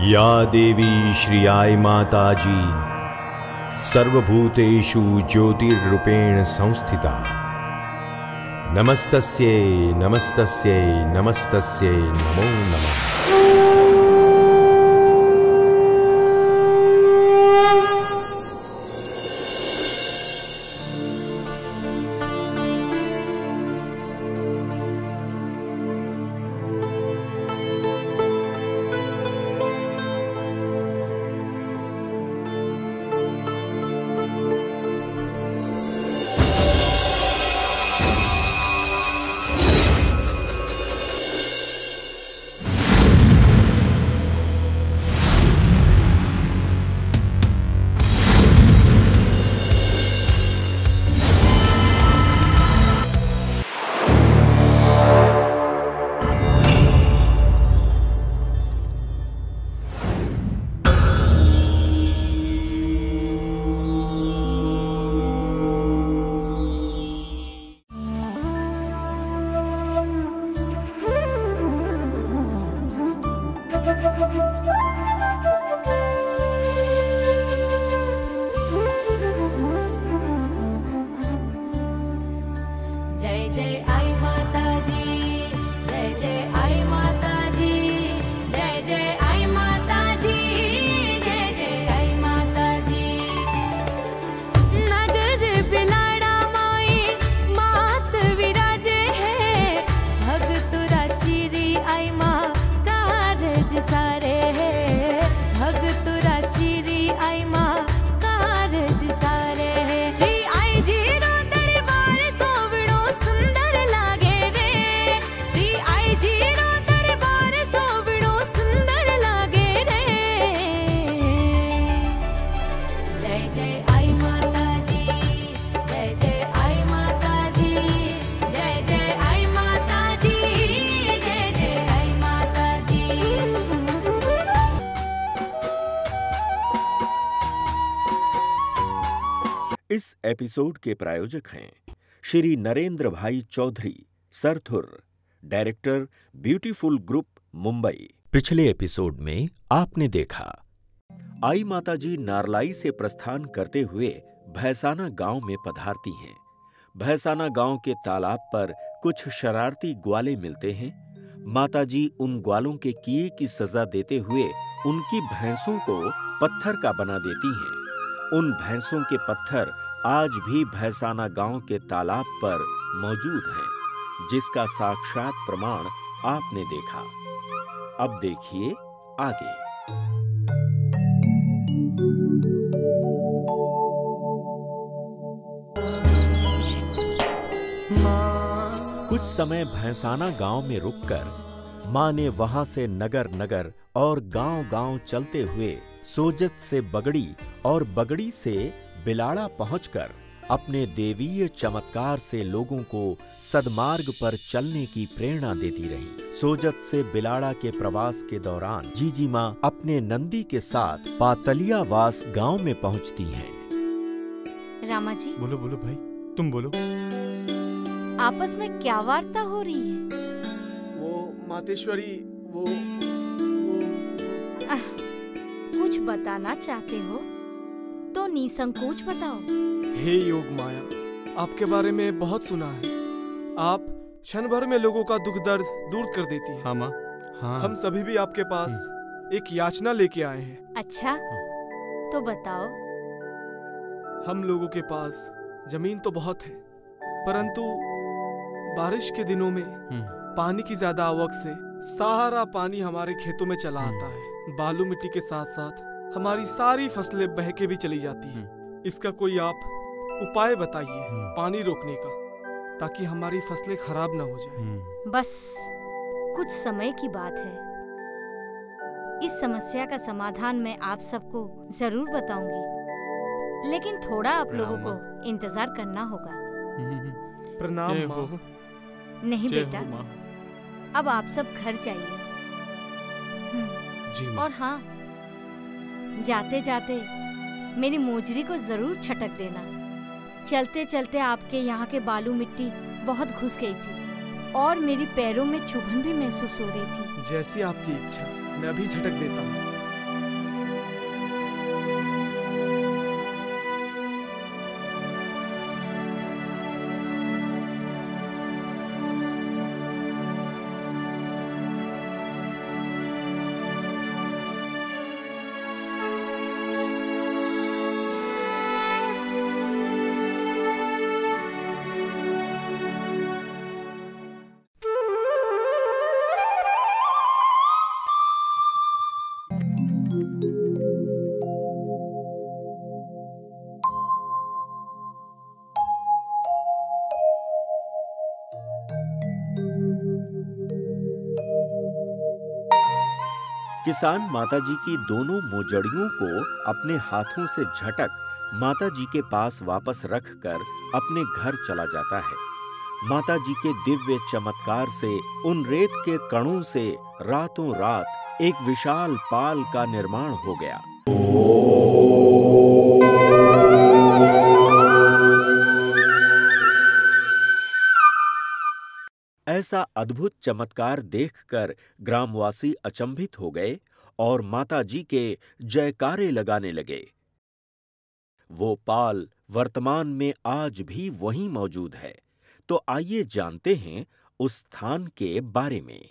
या देवी श्रियाय माताजी सर्वभूतेषु ज्योतिर्रूपेण संस्थिता नमस्तस्यै नमस्तस्यै नमस्तस्यै नमो नमः। इस एपिसोड के प्रायोजक हैं Shri Narendra bhai Chaudhary, Sarthur, director, Beautiful Group, Mumbai. पिछले एपिसोड में आपने देखा आई माताजी नारलाई से प्रस्थान करते हुए भैसाना गांव में पधारती हैं। भैसाना गांव के तालाब पर कुछ शरारती ग्वाले मिलते हैं। माताजी उन ग्वालों के किए की सजा देते हुए उनकी भैंसों को पत्थर का बना देती हैं। उन भैंसों के पत्थर आज भी भैसाना गांव के तालाब पर मौजूद हैं, जिसका साक्षात प्रमाण आपने देखा। अब देखिए आगे। कुछ समय भैसाना गांव में रुककर मां ने वहां से नगर नगर और गांव-गांव चलते हुए सोजत से बगड़ी और बगड़ी से बिलाड़ा पहुंचकर अपने देवीय चमत्कार से लोगों को सद्मार्ग पर चलने की प्रेरणा देती रही। सोजत से बिलाड़ा के प्रवास के दौरान जीजी मां अपने नंदी के साथ पातलियावास गांव में पहुंचती हैं। रामा जी, बोलो बोलो भाई, तुम बोलो। आपस में क्या वार्ता हो रही है? वो मातेश्वरी, वो कुछ बताना चाहते हो तो निसंकोच बताओ। हे योग माया, आपके बारे में बहुत सुना है। आप क्षण भर में लोगों का दुख दर्द दूर कर देती हैं। हाँ माँ, हाँ। हम सभी भी आपके पास एक याचना लेके आए हैं। अच्छा, तो बताओ। हम लोगों के पास जमीन तो बहुत है, परंतु बारिश के दिनों में पानी की ज्यादा आवक से सारा पानी हमारे खेतों में चला आता है। बालू मिट्टी के साथ साथ हमारी सारी फसलें बह के भी चली जाती हैं। इसका कोई आप उपाय बताइए पानी रोकने का, ताकि हमारी फसलें खराब ना हो जाए। बस कुछ समय की बात है। इस समस्या का समाधान मैं आप सबको जरूर बताऊंगी, लेकिन थोड़ा आप लोगों को इंतजार करना होगा। प्रणाम माँ। नहीं बेटा, अब आप सब घर जाइए। और हाँ, जाते जाते मेरी मोजरी को जरूर छटक देना। चलते चलते आपके यहाँ के बालू मिट्टी बहुत घुस गई थी और मेरी पैरों में चुभन भी महसूस हो रही थी। जैसी आपकी इच्छा, मैं अभी झटक देता हूँ। किसान माताजी की दोनों मोजड़ियों को अपने हाथों से झटक माताजी के पास वापस रखकर अपने घर चला जाता है। माताजी के दिव्य चमत्कार से उन रेत के कणों से रातों रात एक विशाल पाल का निर्माण हो गया। ऐसा अद्भुत चमत्कार देखकर ग्रामवासी अचंभित हो गए और माताजी के जयकारे लगाने लगे। वो पाल वर्तमान में आज भी वहीं मौजूद है। तो आइए जानते हैं उस स्थान के बारे में।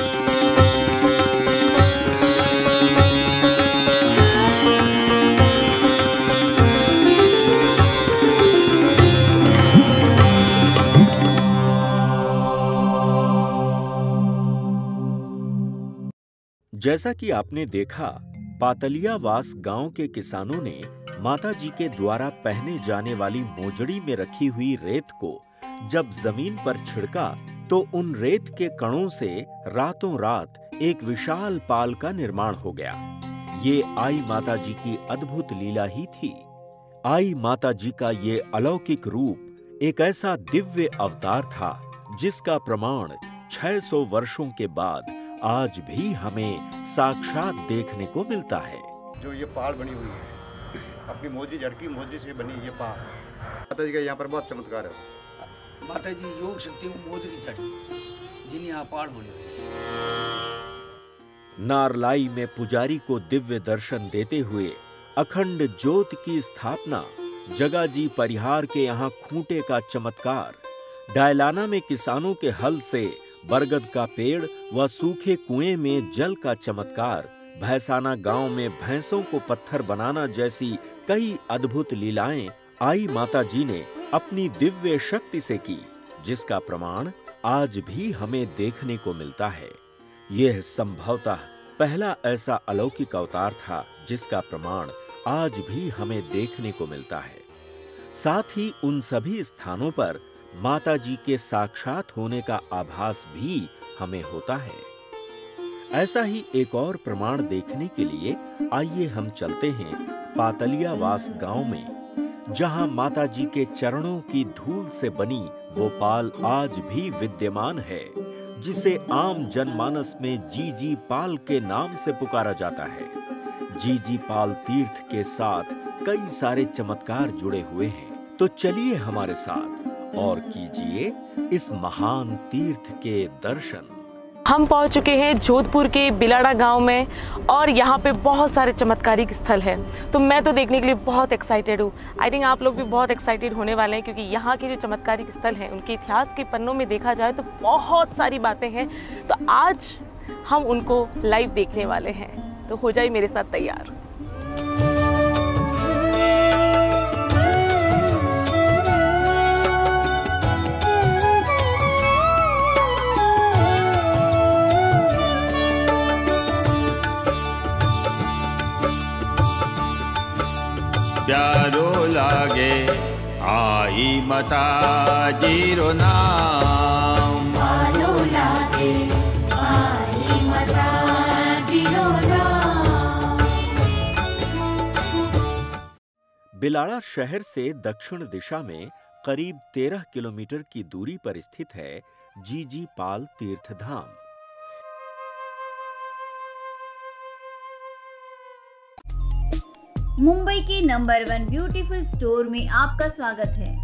जैसा कि आपने देखा, पातलियावास गांव के किसानों ने माताजी के द्वारा पहने जाने वाली मोजड़ी में रखी हुई रेत को जब जमीन पर छिड़का तो उन रेत के कणों से रातों रात एक विशाल पाल का निर्माण हो गया। ये आई माताजी की अद्भुत लीला ही थी। आई माताजी का ये अलौकिक रूप एक ऐसा दिव्य अवतार था जिसका प्रमाण 600 वर्षों के बाद आज भी हमें साक्षात देखने को मिलता है। जो ये पाल बनी हुई है, अपनी मोदी झड़की मोदी से बनी ये पाल। माता जी का यहाँ पर बहुत चमत्कार है। माता जी योग शक्ति मोदी की झड़ी जिन्हें यहाँ पाल बनी हुई। नारलाई में पुजारी को दिव्य दर्शन देते हुए अखंड ज्योत की स्थापना, जगाजी परिहार के यहाँ खूंटे का चमत्कार, डायलाना में किसानों के हल से बरगद का पेड़ व सूखे कुएं में जल का चमत्कार, भैसाना गांव में भैंसों को पत्थर बनाना जैसी कई अद्भुत लीलाएं आई माताजी ने अपनी दिव्य शक्ति से की, जिसका प्रमाण आज भी हमें देखने को मिलता है। यह संभवतः पहला ऐसा अलौकिक अवतार था जिसका प्रमाण आज भी हमें देखने को मिलता है। साथ ही उन सभी स्थानों पर माताजी के साक्षात होने का आभास भी हमें होता है। ऐसा ही एक और प्रमाण देखने के लिए आइए हम चलते हैं पातलियावास गांव में, जहां माताजी के चरणों की धूल से बनी वो पाल आज भी विद्यमान है, जिसे आम जनमानस में जीजी पाल के नाम से पुकारा जाता है। जीजी पाल तीर्थ के साथ कई सारे चमत्कार जुड़े हुए हैं। तो चलिए हमारे साथ और कीजिए इस महान तीर्थ के दर्शन। हम पहुंच चुके हैं जोधपुर के बिलाड़ा गांव में और यहाँ पे बहुत सारे चमत्कारिक स्थल हैं। तो मैं तो देखने के लिए बहुत एक्साइटेड हूँ। आई थिंक आप लोग भी बहुत एक्साइटेड होने वाले हैं, क्योंकि यहाँ के जो चमत्कारिक स्थल हैं उनके इतिहास के पन्नों में देखा जाए तो बहुत सारी बातें हैं। तो आज हम उनको लाइव देखने वाले हैं, तो हो जाइए मेरे साथ तैयार। प्यारो लागे आई माताजी रो नाम, प्यारो लागे आई माताजी रो नाम। बिलाड़ा शहर से दक्षिण दिशा में करीब 13 किलोमीटर की दूरी पर स्थित है जीजी पाल तीर्थ धाम। मुंबई के नंबर 1 ब्यूटीफुल स्टोर में आपका स्वागत है।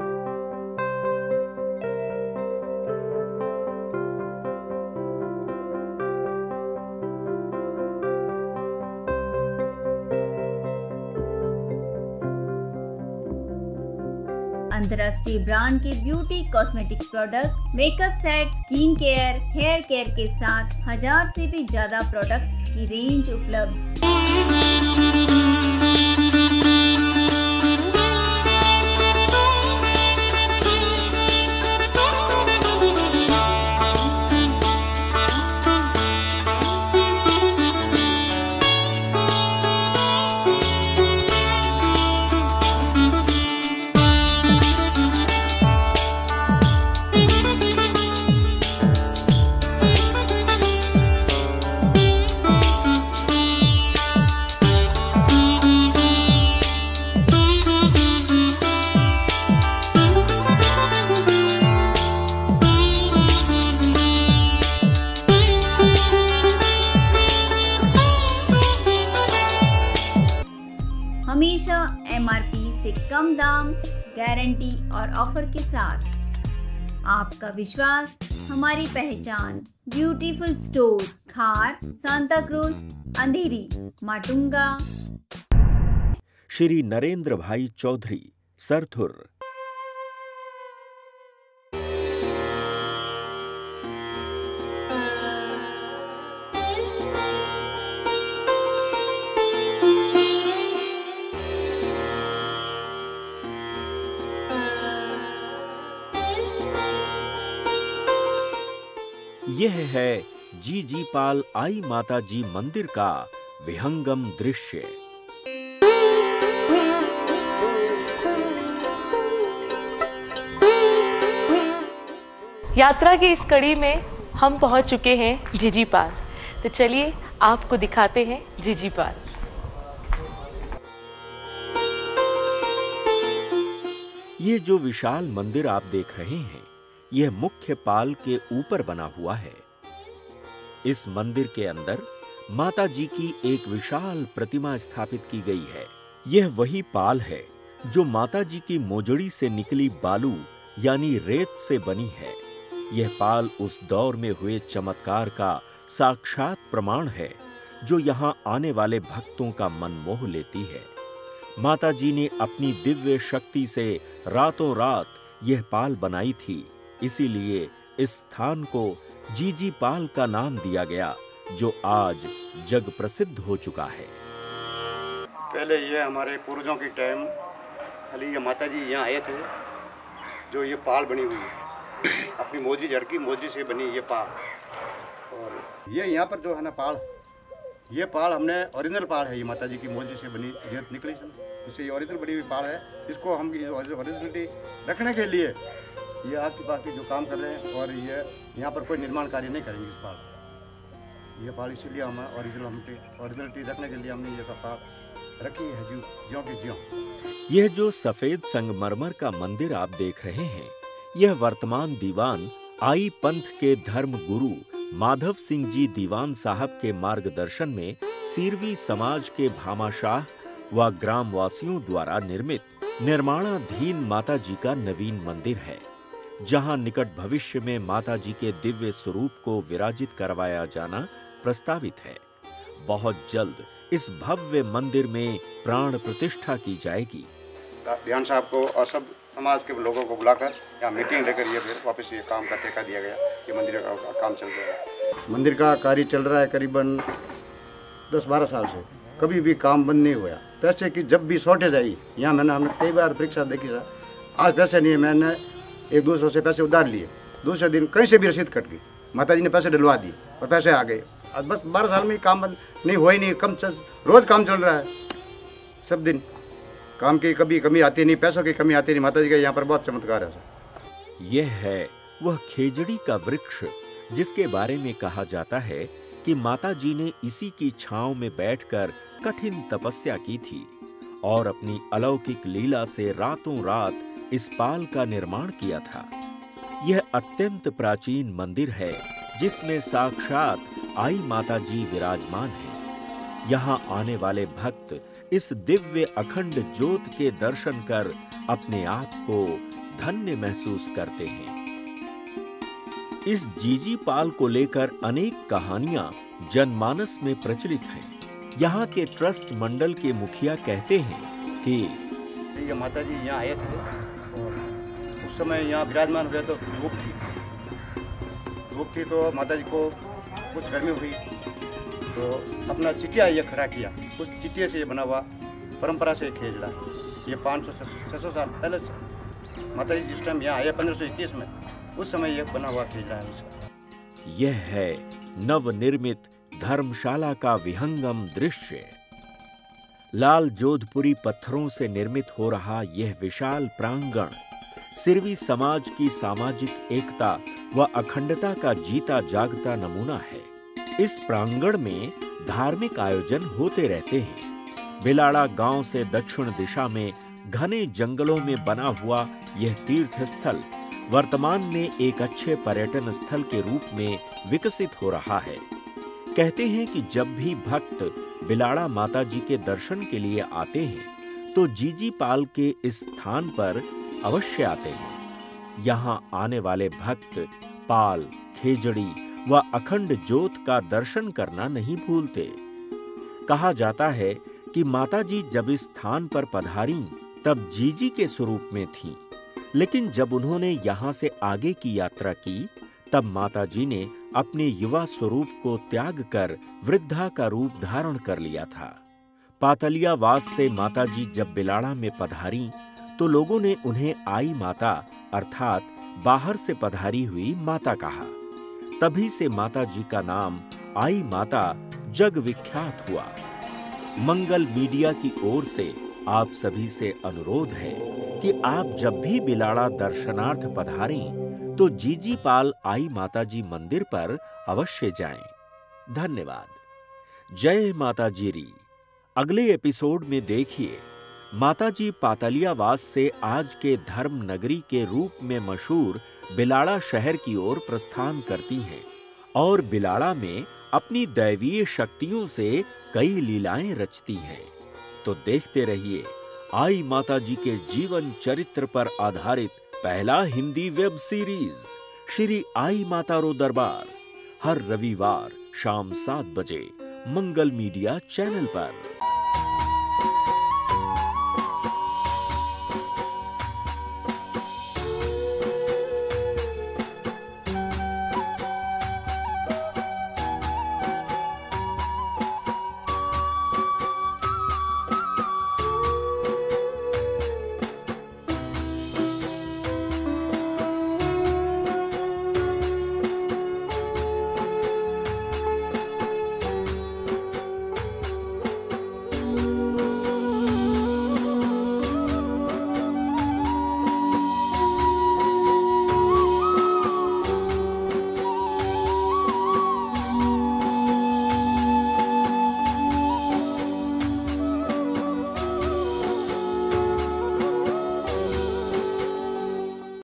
अंतर्राष्ट्रीय ब्रांड के beauty cosmetics product, makeup set, skin care, hair care के साथ 1000 से भी ज्यादा प्रोडक्ट्स की रेंज उपलब्ध। कम दाम, गारंटी और ऑफर के साथ। आपका विश्वास हमारी पहचान। Beautiful Store, Khar, Santa Cruz, Andheri, Matunga. श्री नरेंद्र भाई चौधरी, सरथुर। यह है जीजी पाल आई माता जी मंदिर का विहंगम दृश्य। यात्रा की इस कड़ी में हम पहुंच चुके हैं जीजी पाल। तो चलिए आपको दिखाते हैं जीजी पाल। ये जो विशाल मंदिर आप देख रहे हैं, यह मुख्य पाल के ऊपर बना हुआ है। इस मंदिर के अंदर माता जी की एक विशाल प्रतिमा स्थापित की गई है। यह वही पाल है जो माता जी की मोजड़ी से निकली बालू यानी रेत से बनी है। यह पाल उस दौर में हुए चमत्कार का साक्षात प्रमाण है जो यहाँ आने वाले भक्तों का मन मोह लेती है। माता जी ने अपनी दिव्य शक्ति से रातों रात यह पाल बनाई थी, इसीलिए इस स्थान को जीजी पाल का नाम दिया गया, जो आज जग प्रसिद्ध हो चुका है। पहले ये हमारे पूर्वजों की टाइम खाली ये माता जी यहाँ आए थे, जो ये पाल बनी हुई है अपनी मोदी जड़की मोदी से बनी ये पाल। और ये यहाँ पर जो है ना पाल, ये पाल हमने ओरिजिनल पाल है, ये माता जी की मोदी से बनी रेत निकली सन, इससे ये ओरिजिनल बनी हुई पाल है। इसको हम ओरिजिनलिटी रखने के लिए ये आपके बाकी जो काम कर रहे हैं, और ये यहाँ पर कोई निर्माण कार्य नहीं करेंगे इस पाल। ये पाल इसीलिए हम ओरिजिनलिटी रखने के लिए हमने ये पाल रखी है, ज्यों की ज्यों। यह जो सफेद संगमरमर का मंदिर आप देख रहे हैं, यह वर्तमान दीवान आई पंथ के धर्म गुरु माधव सिंह जी दीवान साहब के मार्गदर्शन में सीरवी समाज के भामाशाह व ग्रामवासियों द्वारा निर्मित निर्माणाधीन माता जी का नवीन मंदिर है, जहां निकट भविष्य में माता जी के दिव्य स्वरूप को विराजित करवाया जाना प्रस्तावित है। बहुत जल्द इस भव्य मंदिर में प्राण प्रतिष्ठा की जाएगी। ध्यान साहब को और सब समाज के लोगों को बुलाकर यहाँ मीटिंग लेकर ये फिर वापस ये काम का ठेका दिया गया। ये मंदिर का काम चल रहा है। मंदिर का कार्य चल रहा है करीबन 10-12 साल से, कभी भी काम बंद नहीं हुआ। पैसे की जब भी शॉर्टेज आई, यहाँ हमने कई बार परीक्षा देखी था, आज पैसे नहीं है, मैंने एक दूसरों से पैसे उधार लिए, दूसरे दिन कहीं से भी रसीद कट गई, माता जी ने पैसे डलवा दिए और पैसे आ गए। आज बस 12 साल में काम बंद नहीं हुआ ही नहीं, रोज काम चल रहा है, सब दिन काम की कभी कमी आती नहीं, पैसों की कमी आती नहीं। माता जी का यहाँ पर बहुत चमत्कार है। यह है वह खेजड़ी का वृक्ष जिसके बारे में कहा जाता है कि माता जी ने इसी की छांव में बैठकर कठिन तपस्या की थी और अपनी अलौकिक लीला से रातों रात इस पाल का निर्माण किया था। यह अत्यंत प्राचीन मंदिर है जिसमें साक्षात आई माता जी विराजमान है। यहाँ आने वाले भक्त इस दिव्य अखंड ज्योत के दर्शन कर अपने आप को धन्य महसूस करते हैं। इस जीजी पाल को लेकर अनेक कहानियां जनमानस में प्रचलित हैं। यहाँ के ट्रस्ट मंडल के मुखिया कहते हैं कि ये माता जी यहाँ आए थे और उस समय यहाँ विराजमान हुए तो धूप थी तो माता जी को कुछ गर्मी हुई तो अपना चिटिया ये खड़ा किया, उस चिटिया से ये बना हुआ परंपरा से खेजड़ा। ये 500-600 साल पहले से माता जी जिस टाइम यहाँ आए 1521 में, उस समय ये बना हुआ खेजड़ा है उसका। यह है नवनिर्मित धर्मशाला का विहंगम दृश्य। लाल जोधपुरी पत्थरों से निर्मित हो रहा यह विशाल प्रांगण सिरवी समाज की सामाजिक एकता व अखंडता का जीता जागता नमूना है। इस प्रांगण में धार्मिक आयोजन होते रहते हैं। बिलाड़ा गांव से दक्षिण दिशा में घने जंगलों में बना हुआ यह तीर्थ स्थल वर्तमान में एक अच्छे पर्यटन स्थल के रूप में विकसित हो रहा है। कहते हैं कि जब भी भक्त बिलाड़ा माता जी के दर्शन के लिए आते हैं तो जीजी पाल के इस स्थान पर अवश्य आते हैं। यहाँ आने वाले भक्त पाल, खेजड़ी व अखंड ज्योत का दर्शन करना नहीं भूलते। कहा जाता है कि माताजी जब इस स्थान पर पधारी तब जीजी के स्वरूप में थीं, लेकिन जब उन्होंने यहाँ से आगे की यात्रा की तब माताजी ने अपने युवा स्वरूप को त्याग कर वृद्धा का रूप धारण कर लिया था। पातलियावास से माताजी जब बिलाड़ा में पधारी तो लोगों ने उन्हें आई माता अर्थात बाहर से पधारी हुई माता कहा। तभी से माताजी का नाम आई माता जग विख्यात हुआ। मंगल मीडिया की ओर से आप सभी से अनुरोध है कि आप जब भी बिलाड़ा दर्शनार्थ पधारें तो जीजी पाल आई माताजी मंदिर पर अवश्य जाएं। धन्यवाद। जय माताजी री। अगले एपिसोड में देखिए माताजी पातलियावास से आज के धर्म नगरी के रूप में मशहूर बिलाड़ा शहर की ओर प्रस्थान करती हैं और बिलाड़ा में अपनी दैवीय शक्तियों से कई लीलाएं रचती हैं। तो देखते रहिए आई माताजी के जीवन चरित्र पर आधारित पहला हिंदी वेब सीरीज श्री आई माता रो दरबार हर रविवार शाम 7 बजे मंगल मीडिया चैनल पर।